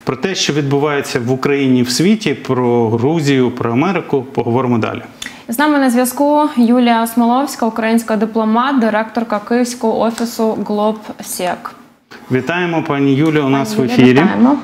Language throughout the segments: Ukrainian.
Про те, що відбувається в Україні і в світі, про Грузію, про Америку, поговоримо далі. З нами на зв'язку Юлія Осмоловська, українська дипломат, директорка Київського офісу GlobSec. Вітаємо, пані Юлію, у нас в ефірі. Вітаємо.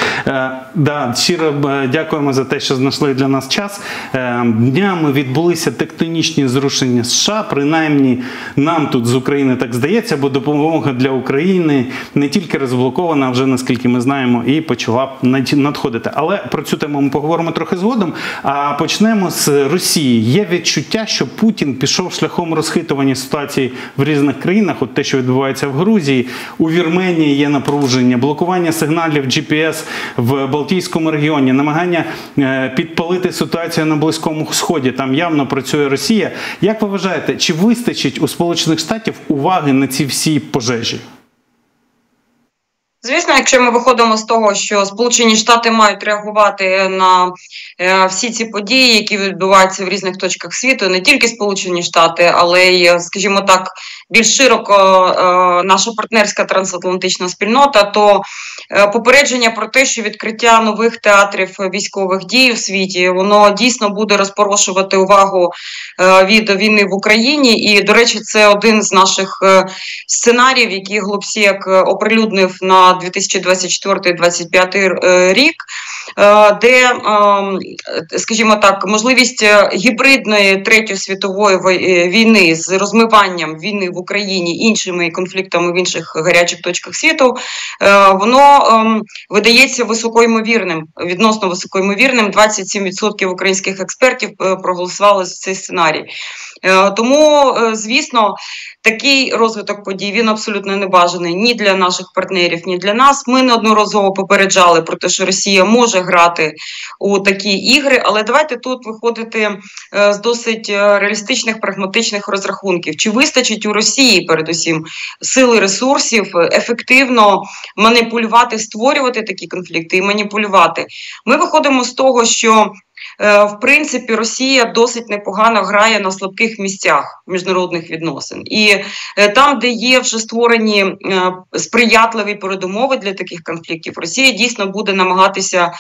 Щиро дякуємо за те, що знайшли для нас час. Днями відбулися тектонічні зрушення США, принаймні нам тут з України так здається, бо допомога для України не тільки розблокована, а вже, наскільки ми знаємо, і почала надходити. Але про цю тему ми поговоримо трохи згодом. А почнемо з Росії. Є відчуття, що Путін пішов шляхом розхитування ситуації в різних країнах, от те, що відбувається в Грузії, у Вірменії є напруження, блокування сигналів GPS в Балтійському регіоні, намагання підпалити ситуацію на Близькому Сході. Там явно працює Росія. Як ви вважаєте, чи вистачить у Сполучених Штатів уваги на ці всі пожежі? Звісно, якщо ми виходимо з того, що Сполучені Штати мають реагувати на всі ці події, які відбуваються в різних точках світу, не тільки Сполучені Штати, але й, скажімо так, більш широко наша партнерська трансатлантична спільнота, то попередження про те, що відкриття нових театрів військових дій у світі, воно дійсно буде розпорошувати увагу від війни в Україні. І, до речі, це один з наших сценаріїв, які GlobSec оприлюднив на 2024-2025 рік, де, скажімо так, можливість гібридної третьої світової війни з розмиванням війни в Україні іншими конфліктами в інших гарячих точках світу, воно видається високоймовірним, відносно високоймовірним. 27% українських експертів проголосували за цей сценарій. Тому, звісно, такий розвиток подій, він абсолютно не бажаний ні для наших партнерів, ні для нас. Ми неодноразово попереджали про те, що Росія може грати у такі ігри, але давайте тут виходити з досить реалістичних, прагматичних розрахунків. Чи вистачить у Росії, передусім, сили, ресурсів ефективно маніпулювати, створювати такі конфлікти і маніпулювати? Ми виходимо з того, що в принципі, Росія досить непогано грає на слабких місцях міжнародних відносин. І там, де є вже створені сприятливі передумови для таких конфліктів, Росія дійсно буде намагатися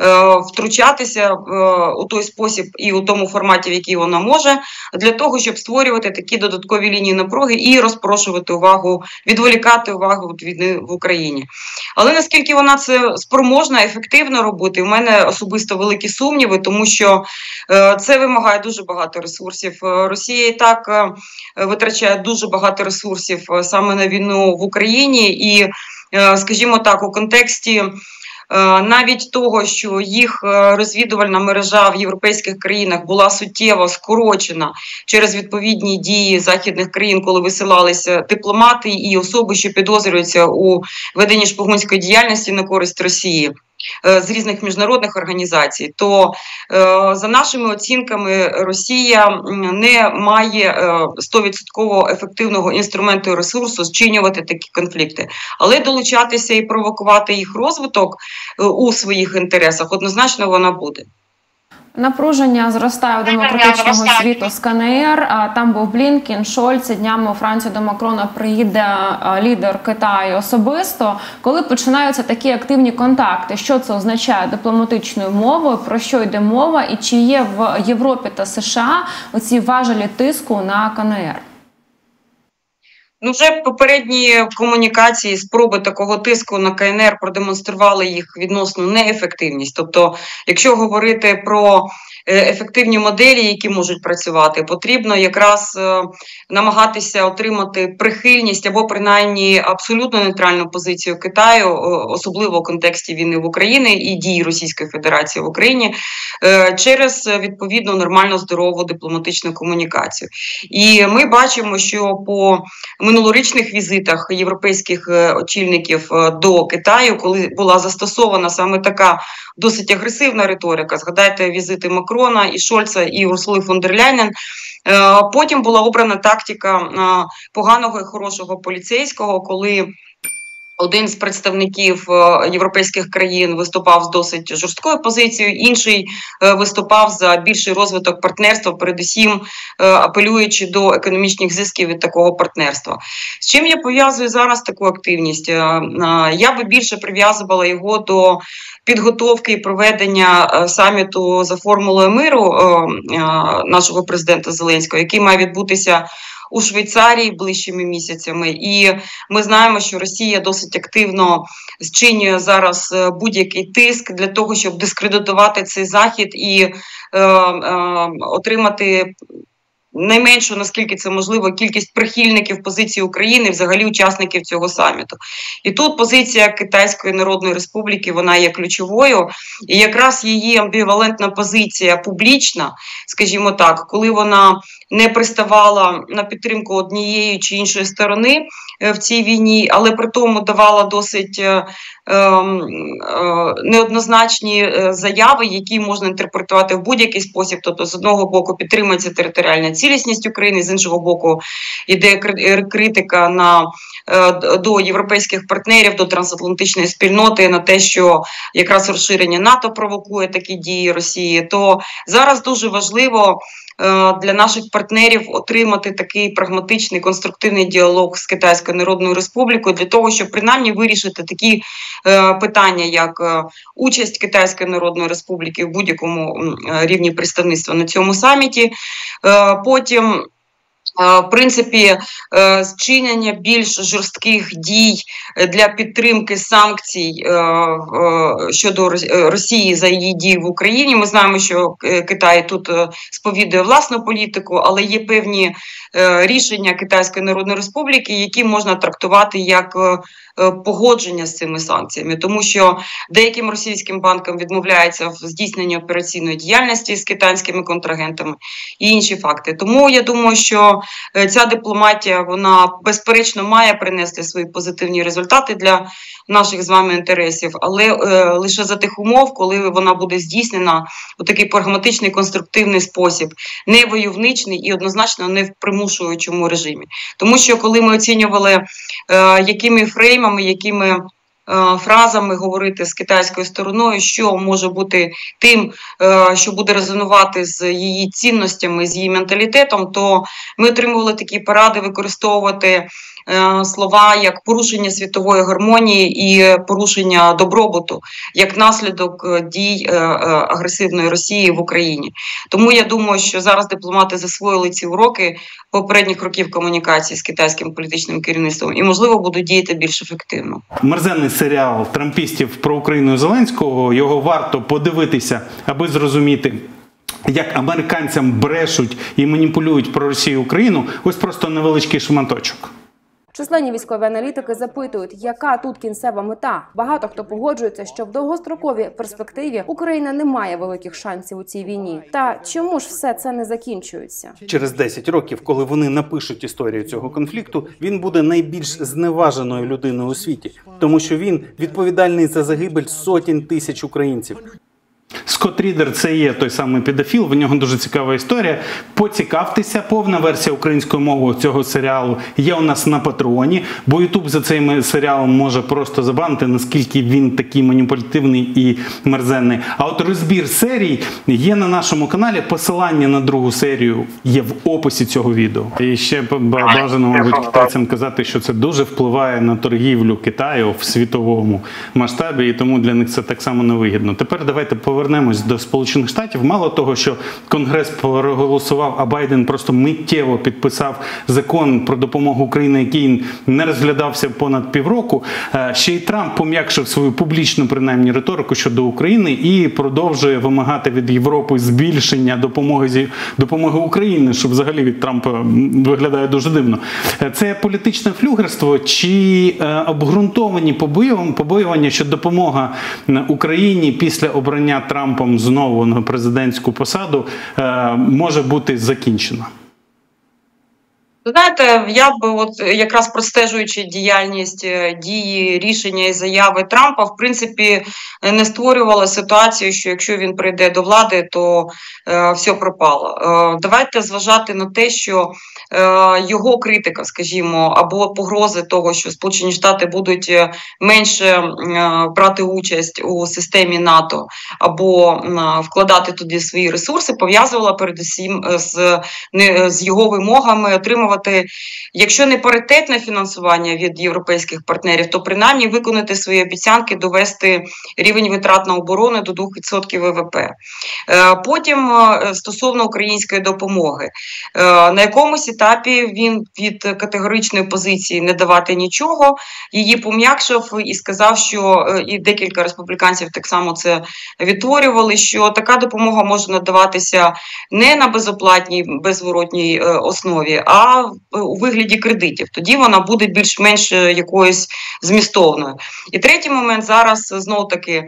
втручатися у той спосіб і у тому форматі, в який вона може, для того, щоб створювати такі додаткові лінії напруги і розпрошувати увагу, відволікати увагу від війни в Україні. Але наскільки вона це спроможна, ефективно робити, в мене особисто великі сумніви, тому що це вимагає дуже багато ресурсів. Росія і так витрачає дуже багато ресурсів саме на війну в Україні і, скажімо так, у контексті навіть того, що їх розвідувальна мережа в європейських країнах була суттєво скорочена через відповідні дії західних країн, коли висилалися дипломати і особи, що підозрюються у веденні шпигунської діяльності на користь Росії з різних міжнародних організацій, то за нашими оцінками Росія не має 100% ефективного інструменту і ресурсу зчинювати такі конфлікти. Але долучатися і провокувати їх розвиток у своїх інтересах однозначно вона буде. Напруження зростає у демократичного світу з КНР. Там був Блінкен, Шольц. Днями у Францію до Макрона приїде лідер Китаю особисто. Коли починаються такі активні контакти, що це означає дипломатичною мовою, про що йде мова і чи є в Європі та США оці важелі тиску на КНР? Ну, вже попередні комунікації, спроби такого тиску на КНР продемонстрували їх відносну неефективність. Тобто, якщо говорити про ефективні моделі, які можуть працювати, потрібно якраз намагатися отримати прихильність або принаймні абсолютно нейтральну позицію Китаю, особливо в контексті війни в Україні і дій Російської Федерації в Україні, через відповідну нормальну здорову дипломатичну комунікацію. І ми бачимо, що по минулорічних візитах європейських очільників до Китаю, коли була застосована саме така досить агресивна риторика, згадайте візити Макрона і Шольца і Урсули фон дер Ляйнен, потім була обрана тактика поганого і хорошого поліцейського, коли один з представників європейських країн виступав з досить жорсткою позицією, інший виступав за більший розвиток партнерства, передусім апелюючи до економічних зисків від такого партнерства. З чим я пов'язую зараз таку активність? Я би більше прив'язувала його до підготовки і проведення саміту за формулою миру нашого президента Зеленського, який має відбутися у Швейцарії ближчими місяцями. І ми знаємо, що Росія досить активно зчинює зараз будь-який тиск для того, щоб дискредитувати цей захід і отримати найменшу, наскільки це можливо, кількість прихильників позиції України, взагалі учасників цього саміту. І тут позиція Китайської Народної Республіки, вона є ключовою. І якраз її амбівалентна позиція публічна, скажімо так, коли вона не приставала на підтримку однієї чи іншої сторони в цій війні, але при тому давала досить неоднозначні заяви, які можна інтерпретувати в будь-який спосіб. Тобто, з одного боку, підтримується територіальна цілісність України, з іншого боку, йде критика до європейських партнерів, до трансатлантичної спільноти на те, що якраз розширення НАТО провокує такі дії Росії. То зараз дуже важливо для наших партнерів отримати такий прагматичний, конструктивний діалог з Китайською Народною Республікою для того, щоб принаймні вирішити такі питання, як участь Китайської Народної Республіки в будь-якому рівні представництва на цьому саміті. Потім, в принципі, зчинення більш жорстких дій для підтримки санкцій щодо Росії за її дії в Україні. Ми знаємо, що Китай тут сповідує власну політику, але є певні рішення Китайської Народної Республіки, які можна трактувати як погодження з цими санкціями, тому що деяким російським банкам відмовляється в здійсненні операційної діяльності з китайськими контрагентами і інші факти. Тому я думаю, що ця дипломатія, вона безперечно має принести свої позитивні результати для наших з вами інтересів, але лише за тих умов, коли вона буде здійснена у такий прагматичний, конструктивний спосіб, не войовничний і однозначно не в примушуючому режимі. Тому що коли ми оцінювали, якими фреймами, якими фразами говорити з китайською стороною, що може бути тим, що буде резонувати з її цінностями, з її менталітетом, то ми отримували такі поради використовувати слова як порушення світової гармонії і порушення добробуту як наслідок дій агресивної Росії в Україні. Тому я думаю, що зараз дипломати засвоїли ці уроки попередніх років комунікації з китайським політичним керівництвом і, можливо, будуть діяти більш ефективно. Мерзенний серіал трампістів про Україну Зеленського, його варто подивитися, аби зрозуміти, як американцям брешуть і маніпулюють про Росію і Україну. Ось просто невеличкий шматочок. Численні військові аналітики запитують, яка тут кінцева мета. Багато хто погоджується, що в довгостроковій перспективі Україна не має великих шансів у цій війні. Та чому ж все це не закінчується? Через 10 років, коли вони напишуть історію цього конфлікту, він буде найбільш зневаженою людиною у світі, тому що він відповідальний за загибель сотень тисяч українців. Скотт Рідер – це є той самий педофіл, в нього дуже цікава історія. Поцікавтеся, повна версія українською мовою цього серіалу є у нас на Патреоні, бо Ютуб за цим серіалом може просто забанити, наскільки він такий маніпулятивний і мерзенний. А от розбір серій є на нашому каналі, посилання на другу серію є в описі цього відео. І ще бажано, мабуть, китайцям казати, що це дуже впливає на торгівлю Китаю в світовому масштабі, і тому для них це так само невигідно. Тепер давайте повернемось до Сполучених Штатів. Мало того, що Конгрес проголосував, а Байден просто миттєво підписав закон про допомогу Україні, який не розглядався понад півроку, ще й Трамп пом'якшив свою публічну, принаймні, риторику щодо України і продовжує вимагати від Європи збільшення допомоги Україні, що взагалі від Трампа виглядає дуже дивно. Це політичне флюгерство чи обґрунтовані побоювання, що допомога Україні після обрання Трампом знову на президентську посаду може бути закінчена? Знаєте, я б от якраз простежуючи діяльність, дії, рішення і заяви Трампа, в принципі, не створювала ситуацію, що якщо він прийде до влади, то все пропало. Давайте зважати на те, що його критика, скажімо, або погрози того, що Сполучені Штати будуть менше брати участь у системі НАТО або вкладати туди свої ресурси, пов'язувала передусім з його вимогами отримувати, якщо не паритетне фінансування від європейських партнерів, то принаймні виконати свої обіцянки, довести рівень витрат на оборону до 2% ВВП. Потім стосовно української допомоги. На якомусь етапі він від категоричної позиції не давати нічого, її пом'якшив і сказав, що і декілька республіканців так само це відтворювали, що така допомога може надаватися не на безоплатній, беззворотній основі, а у вигляді кредитів. Тоді вона буде більш-менш якоюсь змістовною. І третій момент зараз, знову-таки,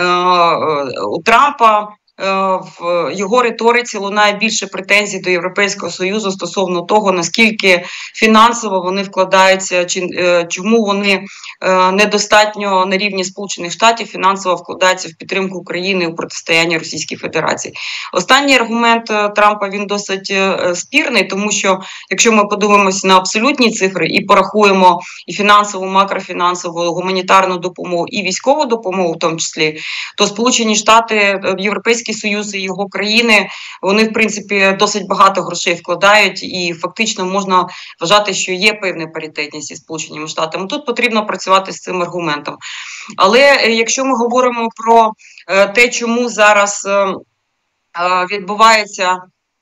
у Трампа в його риториці лунає більше претензій до Європейського Союзу стосовно того, наскільки фінансово вони вкладаються, чому вони недостатньо на рівні Сполучених Штатів фінансово вкладаються в підтримку України у протистоянні Російській Федерації. Останній аргумент Трампа, він досить спірний, тому що якщо ми подивимося на абсолютні цифри і порахуємо і фінансову, макрофінансову, гуманітарну допомогу, і військову допомогу в тому числі, то Сполучені Штати, Європейський Союз і його країни, вони, в принципі, досить багато грошей вкладають, і фактично можна вважати, що є певна паритетність із Сполученими Штатами. Тут потрібно працювати з цим аргументом. Але якщо ми говоримо про те, чому зараз відбувається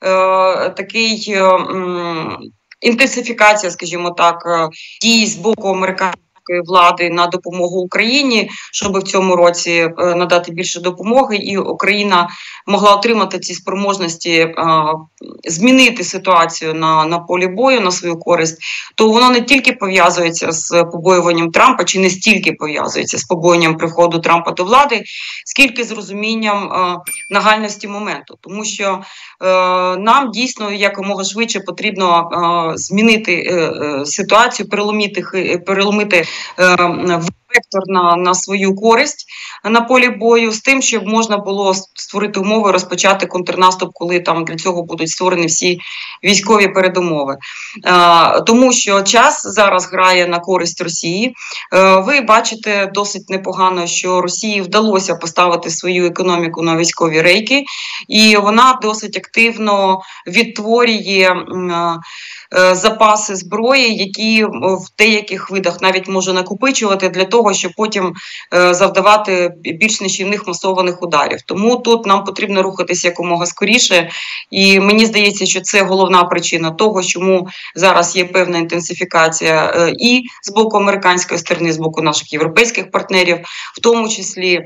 такий інтенсифікація, скажімо так, дій з боку американської влади на допомогу Україні, щоб в цьому році надати більше допомоги, і Україна могла отримати ці спроможності змінити ситуацію на полі бою на свою користь, то воно не тільки пов'язується з побоюванням Трампа, чи не стільки пов'язується з побоюванням приходу Трампа до влади, скільки з розумінням нагальності моменту. Тому що нам дійсно якомога швидше потрібно змінити ситуацію, переломити вектор на свою користь на полі бою, з тим, щоб можна було створити умови, розпочати контрнаступ, коли там для цього будуть створені всі військові передумови. Тому що час зараз грає на користь Росії. Ви бачите досить непогано, що Росії вдалося поставити свою економіку на військові рейки, і вона досить активно відтворює запаси зброї, які в деяких видах навіть може накопичувати для того, щоб потім завдавати більш нищівних масованих ударів. Тому тут нам потрібно рухатися якомога скоріше, і мені здається, що це головна причина того, чому зараз є певна інтенсифікація і з боку американської сторони, з боку наших європейських партнерів, в тому числі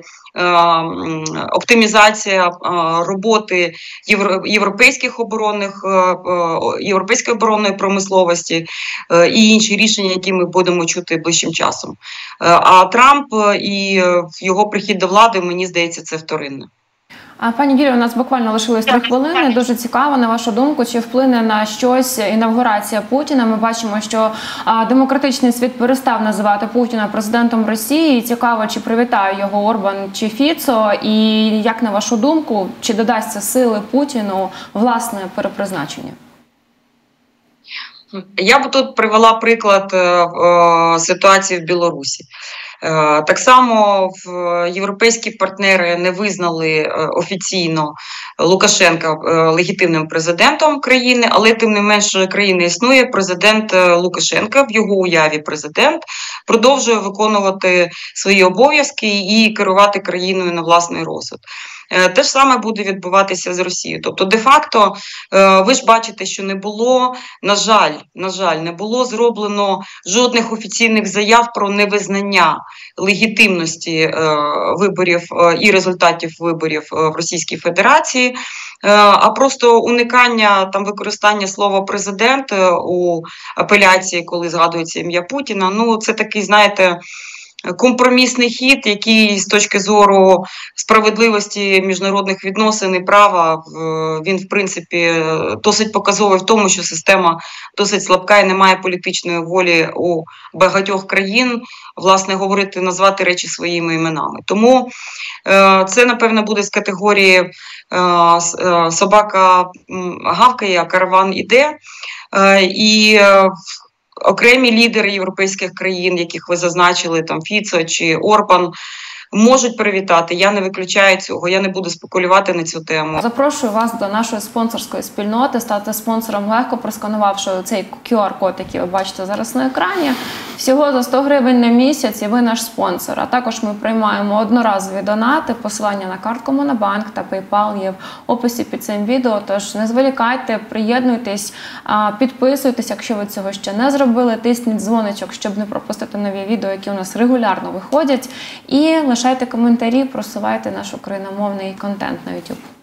оптимізація роботи європейської оборонної промисловості і інші рішення, які ми будемо чути ближчим часом. А Трамп і його прихід до влади, мені здається, це вторинне. Пані Юлію, у нас буквально лишилось 3 хвилини. Дуже цікаво, на вашу думку, чи вплине на щось інавгурація Путіна? Ми бачимо, що демократичний світ перестав називати Путіна президентом Росії. Цікаво, чи привітає його Орбан чи Фіцо? І як, на вашу думку, чи додасться сили Путіну власне перепризначення? Я б тут привела приклад ситуації в Білорусі. Так само європейські партнери не визнали офіційно Лукашенка легітимним президентом країни, але тим не менш країна існує, президент Лукашенка, в його уяві президент, продовжує виконувати свої обов'язки і керувати країною на власний розсуд. Те ж саме буде відбуватися з Росією. Тобто, де-факто, ви ж бачите, що не було, на жаль, не було зроблено жодних офіційних заяв про невизнання легітимності виборів і результатів виборів в Російській Федерації, а просто уникання там використання слова «президент» у апеляції, коли згадується ім'я Путіна. Ну, це такий, знаєте, компромісний хід, який з точки зору справедливості міжнародних відносин і права, він, в принципі, досить показовий в тому, що система досить слабка і немає політичної волі у багатьох країн, власне, говорити, назвати речі своїми іменами. Тому це, напевно, буде з категорії собака гавкає, а караван іде. І окремі лідери європейських країн, яких ви зазначили, там Фіцо чи Орбан, можуть привітати. Я не виключаю цього, я не буду спекулювати на цю тему. Запрошую вас до нашої спонсорської спільноти, стати спонсором легко, просканувавши цей QR-код, який ви бачите зараз на екрані. Всього за 100 гривень на місяць і ви наш спонсор. А також ми приймаємо одноразові донати, посилання на картку Монобанк та PayPal є в описі під цим відео. Тож не зволікайте, приєднуйтесь, підписуйтесь, якщо ви цього ще не зробили, тисніть дзвоничок, щоб не пропустити нові відео, які у нас регулярно виходять. І лишайте коментарі, просувайте наш україномовний контент на YouTube.